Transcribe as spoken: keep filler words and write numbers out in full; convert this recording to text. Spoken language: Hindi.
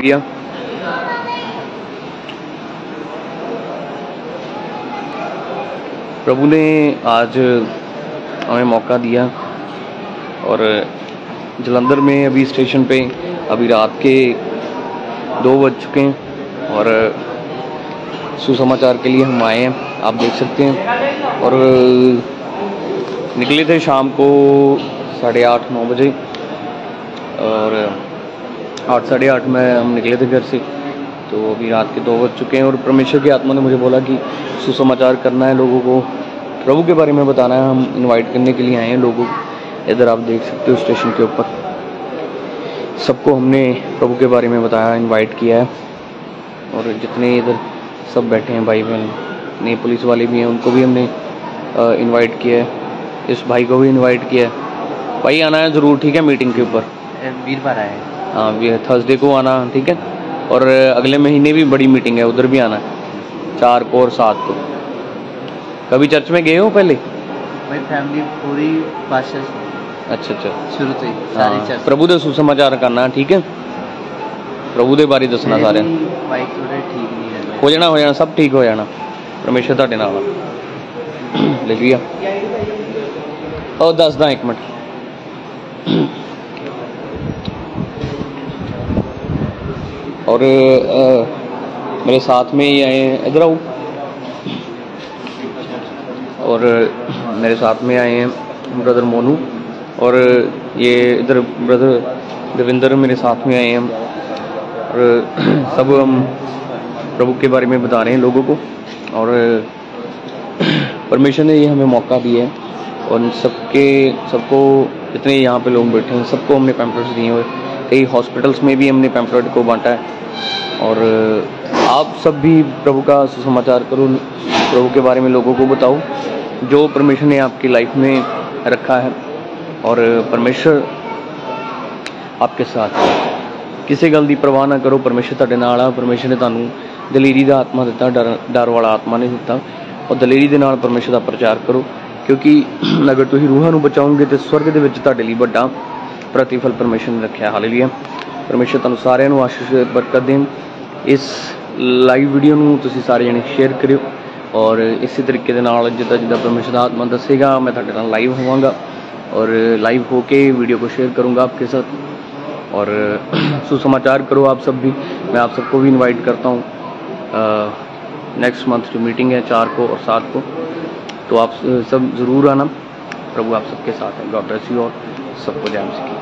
हालेलुया। प्रभु ने आज हमें मौका दिया और जलंधर में अभी स्टेशन पे अभी रात के दो बज चुके हैं और सुसमाचार के लिए हम आए हैं, आप देख सकते हैं। और निकले थे शाम को साढ़े आठ नौ बजे और आठ साढ़े आठ में हम निकले थे घर से, तो अभी रात के दो बज चुके हैं। और परमेश्वर की आत्मा ने मुझे बोला कि सुसमाचार करना है, लोगों को प्रभु के बारे में बताना है। हम इनवाइट करने के लिए आए हैं लोगों को। इधर आप देख सकते हो स्टेशन के ऊपर सबको हमने प्रभु के बारे में बताया, इनवाइट किया है। और जितने इधर सब बैठे हैं भाई बहन, नए पुलिस वाले भी हैं, उनको भी हमने इनवाइट किया है। इस भाई को भी इनवाइट किया है। भाई आना है ज़रूर, ठीक है, मीटिंग के ऊपर वीरवार आए। हाँ, थर्सडे को आना, ठीक है। और अगले महीने भी बड़ी मीटिंग है, उधर भी आना है, चार को और सात को। कभी चर्च में गए हो पहले? भाई फैमिली पूरी पास। अच्छा अच्छा, शुरू से सारी चर्च। प्रभु दे सुसमाचार करना, ठीक है, प्रभु दे बारे दसना सारे। भाई थोड़े ठीक नहीं है, हो जाना हो जाना सब ठीक हो जाना, परमेश्वर तुहाडे नाल ले लिया। और दसदा एक मिनट, और आ, मेरे साथ में ही आए हैं, इधर आओ। और मेरे साथ में आए हैं ब्रदर मोनू, और ये इधर ब्रदर देविंदर मेरे साथ में आए हैं। और सब हम प्रभु के बारे में बता रहे हैं लोगों को। और परमेश्वर ने ये हमें मौका दिया है और सबके सबको जितने यहाँ पे लोग बैठे हैं सबको हमने पैम्पलेट्स दिए हुए। कई हॉस्पिटल्स में भी हमने पैम्पलेट को बांटा है। और आप सब भी प्रभु का सुसमाचार करो, प्रभु के बारे में लोगों को बताओ जो परमेश्वर ने आपकी लाइफ में रखा है। और परमेश्वर आपके साथ है, किसी गल की परवाह ना करो, परमेश्वर तुहाडे नाल आ। परमेश्वर ने तुहानू दलेरी का आत्मा दिता, डर डर वाला आत्मा नहीं दिता। और दलेरी के नाल परमेश्वर का प्रचार करो, क्योंकि अगर तुसीं रूहां नू बचाओगे तो स्वर्ग दे विच तुहाडे लई वड्डा प्रतिफल परमेश्वर ने रखा। हालेलुया। परमेश्वर तुहानू सारिआं नू आशीष बरकत देन। इस लाइव वीडियो नू तुसीं सारे जने शेयर करियो और इसी तरीके दे नाल जिद्दां जिद्दां परमेश्वर दा आत्मा दसेगा मैं तुहाडे नाल लाइव होवांगा और लाइव होके वीडियो को शेयर करूँगा आपके साथ। और सुसमाचार करो आप सब भी, मैं आप सबको भी इनवाइट करता हूँ। नेक्स्ट मंथ जो मीटिंग है चार को और सात को, तो आप सब ज़रूर आना। प्रभु आप सबके साथ हैं। गॉड ब्लेस यू और सबको जय मसीह।